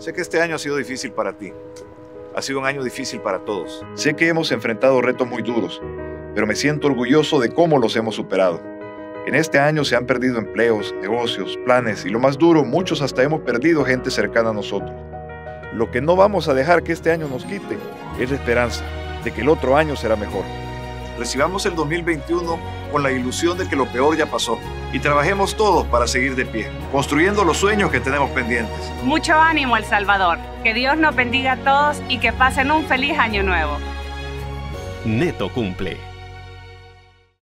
Sé que este año ha sido difícil para ti. Ha sido un año difícil para todos. Sé que hemos enfrentado retos muy duros, pero me siento orgulloso de cómo los hemos superado. En este año se han perdido empleos, negocios, planes y lo más duro, muchos hasta hemos perdido gente cercana a nosotros. Lo que no vamos a dejar que este año nos quite es la esperanza de que el otro año será mejor. Recibamos el 2021 con la ilusión de que lo peor ya pasó y trabajemos todos para seguir de pie, construyendo los sueños que tenemos pendientes. Mucho ánimo, El Salvador. Que Dios nos bendiga a todos y que pasen un feliz año nuevo. Neto cumple.